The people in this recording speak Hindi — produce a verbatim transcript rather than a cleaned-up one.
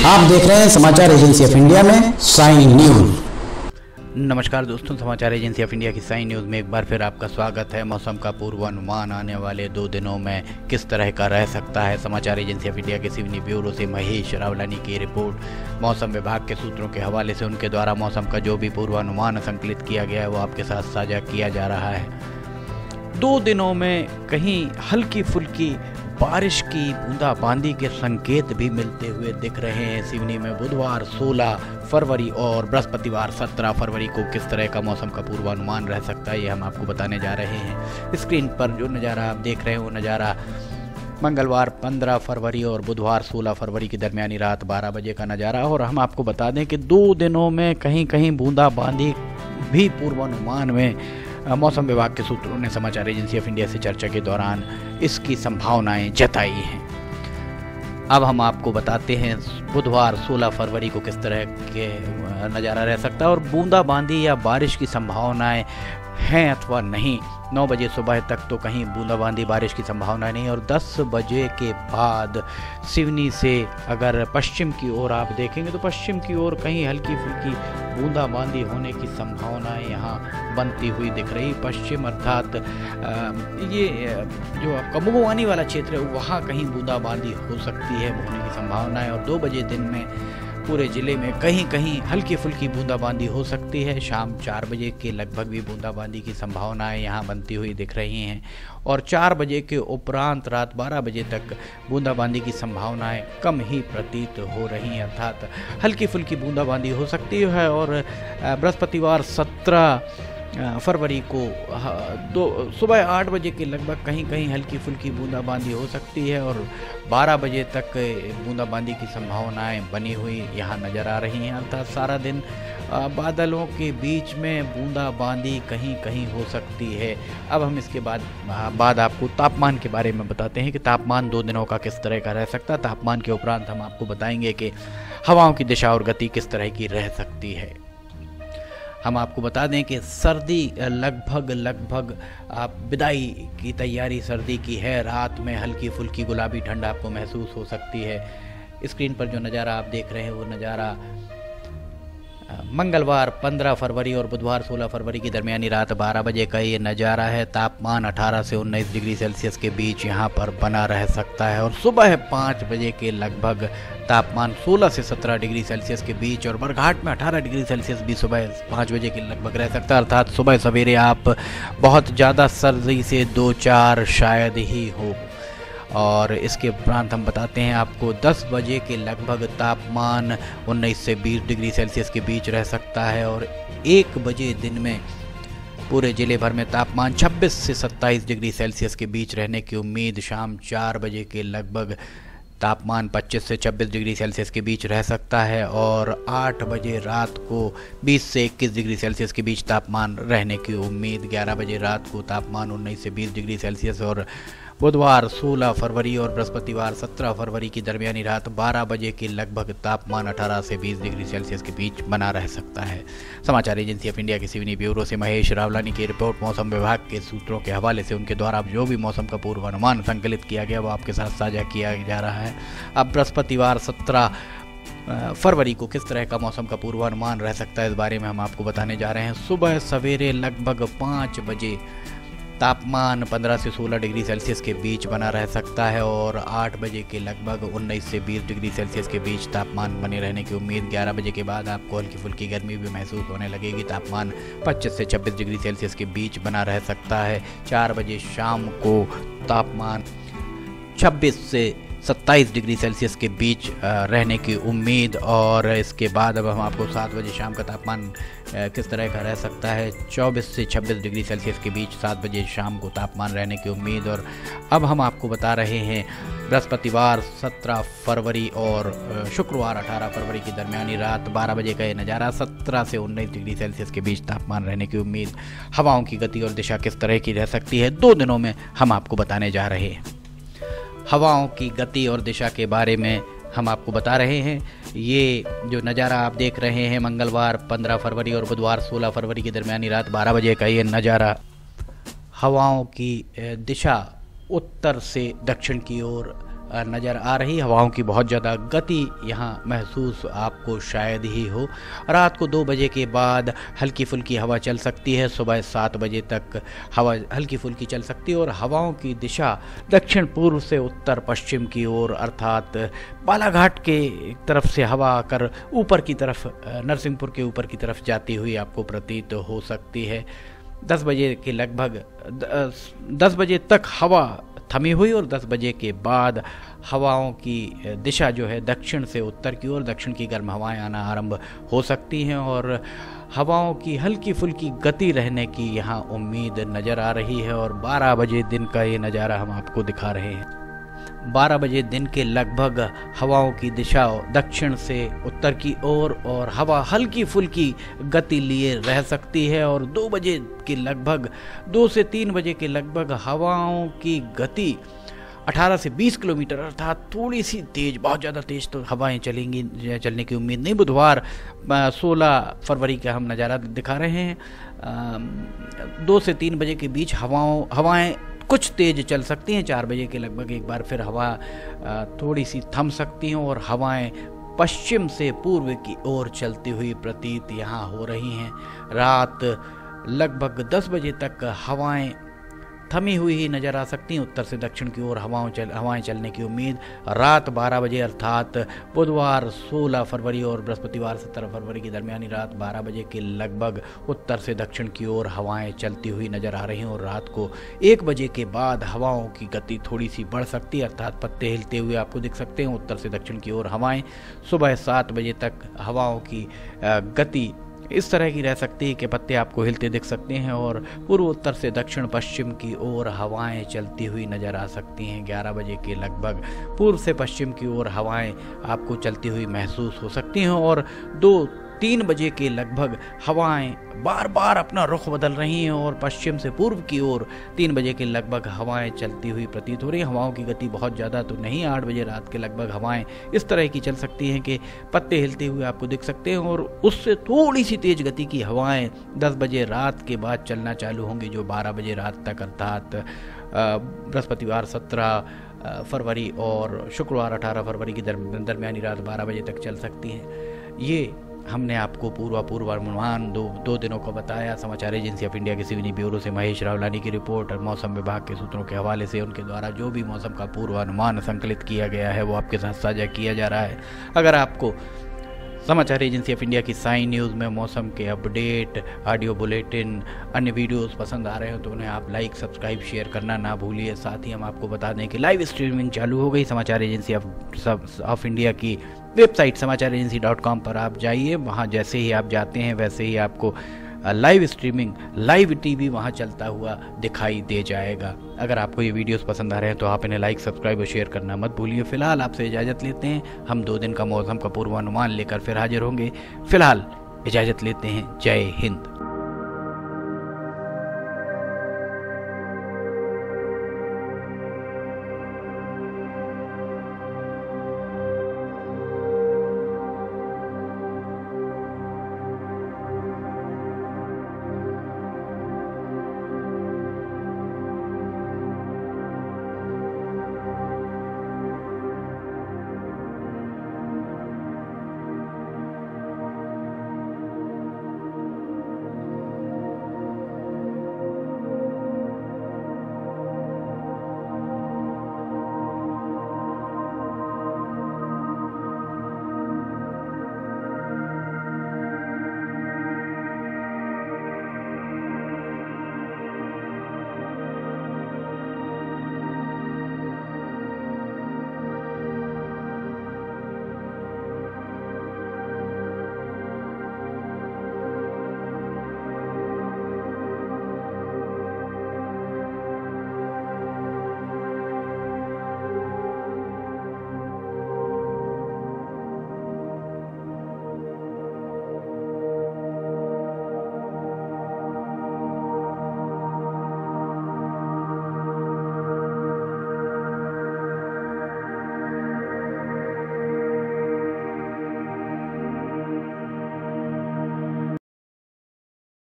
आप देख रहे हैं समाचार एजेंसी ऑफ इंडिया में साइन न्यूज। नमस्कार दोस्तों, समाचार एजेंसी ऑफ इंडिया की साइन न्यूज़ में एक बार फिर आपका स्वागत है। मौसम का पूर्वानुमान आने वाले दो दिनों में किस तरह का रह सकता है। समाचार एजेंसी ऑफ इंडिया के सिवनी ब्यूरो से महेश रावलानी की रिपोर्ट। मौसम विभाग के सूत्रों के हवाले से उनके द्वारा मौसम का जो भी पूर्वानुमान संकलित किया गया है वो आपके साथ साझा किया जा रहा है। दो दिनों में कहीं हल्की फुल्की बारिश की बूंदाबांदी के संकेत भी मिलते हुए दिख रहे हैं। सिवनी में बुधवार सोलह फरवरी और बृहस्पतिवार सत्रह फरवरी को किस तरह का मौसम का पूर्वानुमान रह सकता है ये हम आपको बताने जा रहे हैं। स्क्रीन पर जो नज़ारा आप देख रहे हैं वो नज़ारा मंगलवार पंद्रह फरवरी और बुधवार सोलह फरवरी की दरमियानी रात बारह बजे का नज़ारा। और हम आपको बता दें कि दो दिनों में कहीं कहीं बूंदाबांदी भी पूर्वानुमान में मौसम विभाग के सूत्रों ने समाचार एजेंसी ऑफ इंडिया से चर्चा के दौरान इसकी संभावनाएं जताई हैं। अब हम आपको बताते हैं बुधवार सोलह फरवरी को किस तरह के नज़ारा रह सकता है और बूंदाबांदी या बारिश की संभावनाएं हैं अथवा नहीं। नौ बजे सुबह तक तो कहीं बूंदाबांदी बारिश की संभावना नहीं और दस बजे के बाद सिवनी से अगर पश्चिम की ओर आप देखेंगे तो पश्चिम की ओर कहीं हल्की फुल्की बूंदाबांदी होने की संभावनाएं यहाँ बनती हुई दिख रही। पश्चिम अर्थात ये जो आपका मुगवानी वाला क्षेत्र है वहाँ कहीं बूंदाबांदी हो सकती है, होने की संभावना है। और दो बजे दिन में पूरे ज़िले में कहीं कहीं हल्की फुल्की बूंदाबांदी हो सकती है। शाम चार बजे के लगभग भी बूंदाबांदी की संभावनाएं यहाँ बनती हुई दिख रही हैं और चार बजे के उपरांत रात बारह बजे तक बूंदाबांदी की संभावनाएं कम ही प्रतीत हो रही हैं, अर्थात हल्की फुल्की बूंदाबांदी हो सकती है। और बृहस्पतिवार सत्रह फरवरी को दो सुबह आठ बजे के लगभग कहीं कहीं हल्की फुल्की बूंदाबांदी हो सकती है और बारह बजे तक बूंदाबांदी की संभावनाएं बनी हुई यहाँ नज़र आ रही हैं। अर्थात सारा दिन बादलों के बीच में बूंदाबांदी कहीं कहीं हो सकती है। अब हम इसके बाद बाद आपको तापमान के बारे में बताते हैं कि तापमान दो दिनों का किस तरह का रह सकता है। तापमान के उपरांत हम आपको बताएंगे कि हवाओं की दिशा और गति किस तरह की रह सकती है। हम आपको बता दें कि सर्दी लगभग लगभग आप विदाई की तैयारी सर्दी की है। रात में हल्की फुल्की गुलाबी ठंड आपको महसूस हो सकती है। स्क्रीन पर जो नज़ारा आप देख रहे हैं वो नज़ारा मंगलवार पंद्रह फरवरी और बुधवार सोलह फरवरी की दरमियानी रात बारह बजे का ये नज़ारा है। तापमान अठारह से उन्नीस डिग्री सेल्सियस के बीच यहाँ पर बना रह सकता है और सुबह पाँच बजे के लगभग तापमान सोलह से सत्रह डिग्री सेल्सियस के बीच और बरघाट में अठारह डिग्री सेल्सियस भी सुबह पाँच बजे के लगभग रह सकता है। अर्थात सुबह सवेरे आप बहुत ज़्यादा सर्दी से दो चार शायद ही हो। और इसके उपरांत हम बताते हैं आपको दस बजे के लगभग तापमान उन्नीस से बीस डिग्री सेल्सियस के बीच रह सकता है और एक बजे दिन में पूरे ज़िले भर में तापमान छब्बीस से सत्ताईस डिग्री सेल्सियस के बीच रहने की उम्मीद। शाम चार बजे के लगभग तापमान पच्चीस से छब्बीस डिग्री सेल्सियस के बीच रह सकता है और आठ बजे रात को बीस से इक्कीस डिग्री सेल्सियस के बीच तापमान रहने की उम्मीद। ग्यारह बजे रात को तापमान उन्नीस से बीस डिग्री सेल्सियस और बुधवार सोलह फरवरी और बृहस्पतिवार सत्रह फरवरी की दरमियानी रात बारह बजे के लगभग तापमान अठारह से बीस डिग्री सेल्सियस के बीच बना रह सकता है। समाचार एजेंसी ऑफ इंडिया के सिवनी ब्यूरो से महेश रावलानी की रिपोर्ट। मौसम विभाग के सूत्रों के हवाले से उनके द्वारा जो भी मौसम का पूर्वानुमान संकलित किया गया वो आपके साथ साझा किया जा रहा है। अब बृहस्पतिवार सत्रह फरवरी को किस तरह का मौसम का पूर्वानुमान रह सकता है इस बारे में हम आपको बताने जा रहे हैं। सुबह सवेरे लगभग पाँच बजे तापमान पंद्रह से सोलह डिग्री सेल्सियस के बीच बना रह सकता है और आठ बजे के लगभग उन्नीस से बीस डिग्री सेल्सियस के बीच तापमान बने रहने की उम्मीद। ग्यारह बजे के बाद आपको हल्की फुल्की गर्मी भी महसूस होने लगेगी। तापमान पच्चीस से छब्बीस डिग्री सेल्सियस के बीच बना रह सकता है। चार बजे शाम को तापमान छब्बीस से सत्ताईस डिग्री सेल्सियस के बीच रहने की उम्मीद। और इसके बाद अब हम आपको सात बजे शाम का तापमान किस तरह का रह सकता है। चौबीस से छब्बीस डिग्री सेल्सियस के बीच सात बजे शाम को तापमान रहने की उम्मीद। और अब हम आपको बता रहे हैं बृहस्पतिवार सत्रह फरवरी और शुक्रवार अठारह फरवरी की दरमियानी रात बारह बजे का ये नज़ारा सत्रह से उन्नीस डिग्री सेल्सियस के बीच तापमान रहने की उम्मीद। हवाओं की गति और दिशा किस तरह की रह सकती है दो दिनों में हम आपको बताने जा रहे हैं। हवाओं की गति और दिशा के बारे में हम आपको बता रहे हैं। ये जो नज़ारा आप देख रहे हैं मंगलवार पंद्रह फरवरी और बुधवार सोलह फरवरी की दरमियानी रात बारह बजे का ये नज़ारा हवाओं की दिशा उत्तर से दक्षिण की ओर नज़र आ रही। हवाओं की बहुत ज़्यादा गति यहाँ महसूस आपको शायद ही हो। रात को दो बजे के बाद हल्की फुल्की हवा चल सकती है, सुबह सात बजे तक हवा हल्की फुल्की चल सकती है और हवाओं की दिशा दक्षिण पूर्व से उत्तर पश्चिम की ओर अर्थात बालाघाट के तरफ से हवा आकर ऊपर की तरफ नरसिंहपुर के ऊपर की तरफ जाती हुई आपको प्रतीत हो सकती है। दस बजे के लगभग दस बजे तक हवा थमी हुई और दस बजे के बाद हवाओं की दिशा जो है दक्षिण से उत्तर की ओर, दक्षिण की गर्म हवाएं आना आरंभ हो सकती हैं और हवाओं की हल्की फुल्की गति रहने की यहाँ उम्मीद नज़र आ रही है। और बारह बजे दिन का ये नज़ारा हम आपको दिखा रहे हैं। बारह बजे दिन के लगभग हवाओं की दिशा दक्षिण से उत्तर की ओर और, और हवा हल्की फुल्की गति लिए रह सकती है और दो बजे के लगभग दो से तीन बजे के लगभग हवाओं की गति अठारह से बीस किलोमीटर अर्थात थोड़ी सी तेज, बहुत ज़्यादा तेज तो हवाएं चलेंगी, चलने की उम्मीद नहीं। बुधवार सोलह फरवरी का हम नज़ारा दिखा रहे हैं। दो से तीन बजे के बीच हवाओं हवाएं कुछ तेज चल सकती हैं। चार बजे के लगभग एक बार फिर हवा थोड़ी सी थम सकती हैं और हवाएं पश्चिम से पूर्व की ओर चलती हुई प्रतीत यहाँ हो रही हैं। रात लगभग दस बजे तक हवाएं थमी हुई ही नज़र आ सकती हैं। उत्तर से दक्षिण की ओर हवाओं चल हवाएं चलने की उम्मीद। रात बारह बजे अर्थात बुधवार सोलह फरवरी और बृहस्पतिवार सत्रह फरवरी की दरमियानी रात बारह बजे के लगभग उत्तर से दक्षिण की ओर हवाएं चलती हुई नज़र आ रही हैं और रात को एक बजे के बाद हवाओं की गति थोड़ी सी बढ़ सकती है अर्थात पत्ते हिलते हुए आपको दिख सकते हैं। उत्तर से दक्षिण की ओर हवाएं सुबह सात बजे तक हवाओं की गति इस तरह की रह सकती है कि पत्ते आपको हिलते दिख सकते हैं और पूर्व उत्तर से दक्षिण पश्चिम की ओर हवाएं चलती हुई नज़र आ सकती हैं। ग्यारह बजे के लगभग पूर्व से पश्चिम की ओर हवाएं आपको चलती हुई महसूस हो सकती हैं और दो तीन बजे के लगभग हवाएं बार बार अपना रुख बदल रही हैं और पश्चिम से पूर्व की ओर तीन बजे के लगभग हवाएं चलती हुई प्रतीत हो रही हैं। हवाओं की गति बहुत ज़्यादा तो नहीं, आठ बजे रात के लगभग हवाएं इस तरह की चल सकती हैं कि पत्ते हिलते हुए आपको दिख सकते हैं और उससे थोड़ी सी तेज गति की हवाएं दस बजे रात के बाद चलना चालू होंगी जो बारह बजे रात तक अर्थात बृहस्पतिवार सत्रह फरवरी और शुक्रवार अठारह फरवरी की दरमियानी रात बारह बजे तक चल सकती हैं। ये हमने आपको पूर्वा पूर्वानुमान दो दो दिनों को बताया। समाचार एजेंसी ऑफ इंडिया के सिवनी ब्यूरो से महेश रावलानी की रिपोर्ट और मौसम विभाग के सूत्रों के हवाले से उनके द्वारा जो भी मौसम का पूर्वानुमान संकलित किया गया है वो आपके साथ साझा किया जा रहा है। अगर आपको समाचार एजेंसी ऑफ इंडिया की साइन न्यूज़ में मौसम के अपडेट, ऑडियो बुलेटिन, अन्य वीडियोस पसंद आ रहे हो तो उन्हें आप लाइक, सब्सक्राइब, शेयर करना ना भूलिए। साथ ही हम आपको बता दें कि लाइव स्ट्रीमिंग चालू हो गई। Samachar agency of of India की website Samachar agency dot com पर आप जाइए। वहाँ जैसे ही आप जाते हैं वैसे ही आपको लाइव स्ट्रीमिंग, लाइव टीवी वहाँ चलता हुआ दिखाई दे जाएगा। अगर आपको ये वीडियोस पसंद आ रहे हैं तो आप इन्हें लाइक, सब्सक्राइब और शेयर करना मत भूलिए। फिलहाल आपसे इजाज़त लेते हैं। हम दो दिन का मौसम का पूर्वानुमान लेकर फिर हाजिर होंगे। फिलहाल इजाज़त लेते हैं। जय हिंद।